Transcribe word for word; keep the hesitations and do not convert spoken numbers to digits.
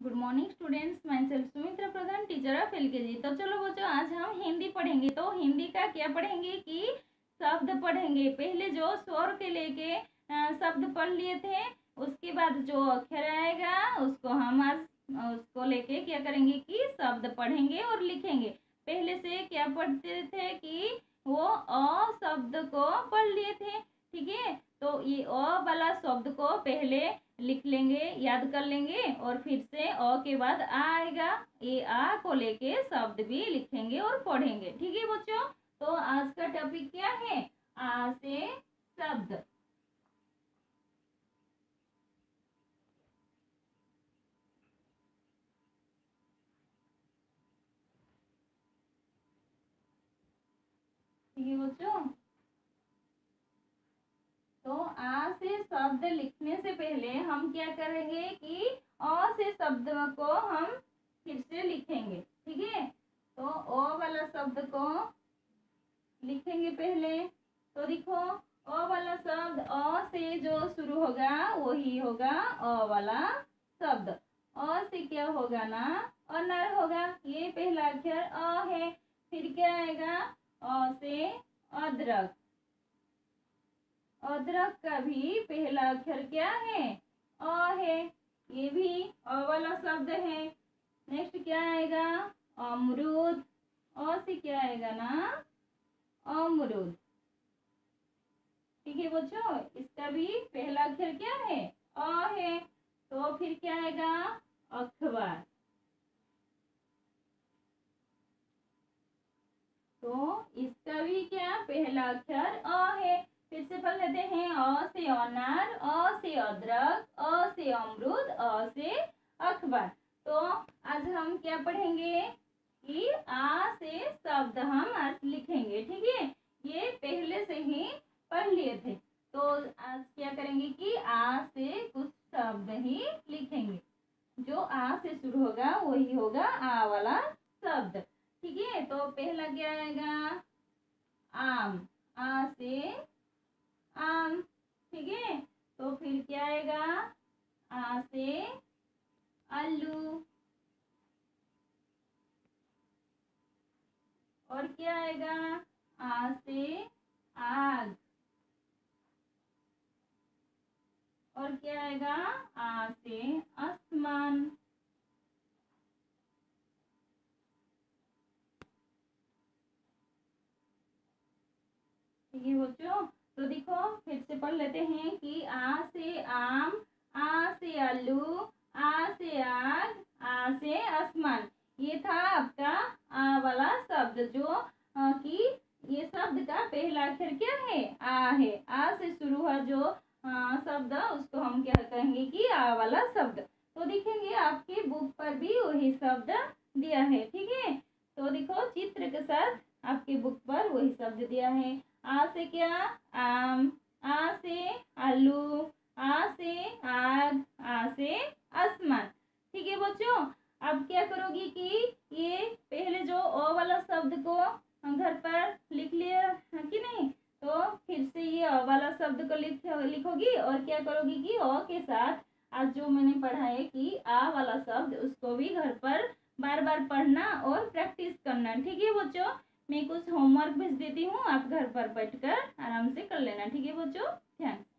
Good morning students, मैं self Sumitra Pradhan, teacher of LKG. तो चलो बच्चों, आज हम हिंदी पढ़ेंगे। तो हिंदी का क्या पढ़ेंगे कि शब्द पढ़ेंगे। पहले जो स्वर के लेके शब्द पढ़ लिए थे, उसके बाद जो अक्षर आएगा उसको हम आज उसको लेके क्या करेंगे कि शब्द पढ़ेंगे और लिखेंगे। पहले से क्या पढ़ते थे कि वो अ शब्द को पढ़ लिए थे, ठीक है। तो ये अ वाला शब्द को पहले लिख लेंगे, याद कर लेंगे, और फिर से अ के बाद आ आएगा। ये आ को लेके शब्द भी लिखेंगे और पढ़ेंगे, ठीक है बच्चों। तो आज का टॉपिक क्या है? आ से शब्द। ठीक है बच्चों। तो आ से शब्द लिखने से पहले हम क्या करेंगे कि अ से शब्द को हम फिर से लिखेंगे, ठीक है। तो अ वाला शब्द को लिखेंगे पहले। तो देखो, अ वाला शब्द अ से जो शुरू होगा वही होगा अ वाला शब्द। अ से क्या होगा ना, अनर होगा। ये पहला अक्षर अ है। फिर क्या आएगा? अ से अदरक। अदरक का भी पहला अक्षर क्या है? अ है। ये भी अ वाला शब्द है। नेक्स्ट क्या आएगा? अमरूद। अ से क्या आएगा ना, अमरूद, ठीक है बच्चों। इसका भी पहला अक्षर क्या है? अ है। तो फिर क्या आएगा? अखबार। तो इसका भी क्या पहला अक्षर अ है। फिर से पढ़ लेते हैं। अ से अनार, अ से अदरक, अ से अमरूद, अ से अखबार। तो आज हम क्या पढ़ेंगे कि आ से शब्द हम आज लिखेंगे, ठीक है। ये पहले से ही पढ़ लिए थे। तो आज क्या करेंगे कि आ से कुछ शब्द ही लिखेंगे। जो आ से शुरू होगा वही होगा आ वाला शब्द, ठीक है। तो पहला क्या आएगा? आम। आ से आम, ठीक है। तो फिर क्या आएगा? आ से आलू। और क्या आएगा? आ से आग। और क्या आएगा? आ से आसमान। ठीक है बच्चों। तो देखो, फिर से पढ़ लेते हैं कि आ से आम, आ से आलू, आ से आग, आ से आसमान। ये था आपका आ वाला शब्द, जो आ, कि ये शब्द का पहला अक्षर क्या है? आ है। आ से शुरू हुआ जो शब्द उसको हम क्या कहेंगे कि आ वाला शब्द। तो देखेंगे आपके बुक पर भी वही शब्द दिया है, ठीक है। तो देखो, चित्र के साथ आपके बुक पर वही शब्द दिया है। आ से क्या? आम। आ से आलू। आ से आग। आ से आसमान, ठीक है बच्चों। अब क्या करोगी कि ये पहले जो अ वाला शब्द को घर पर लिख लिया कि नहीं, तो फिर से ये अ वाला शब्द को लिख लिखोगी। और क्या करोगी कि अ के साथ आज जो मैंने पढ़ा है कि आ वाला शब्द उसको भी घर पर बार बार पढ़ना और प्रैक्टिस करना, ठीक है बच्चों। मैं कुछ होमवर्क भेज देती हूँ, आप घर पर बैठकर आराम से कर लेना, ठीक है बच्चों। थैंक्स।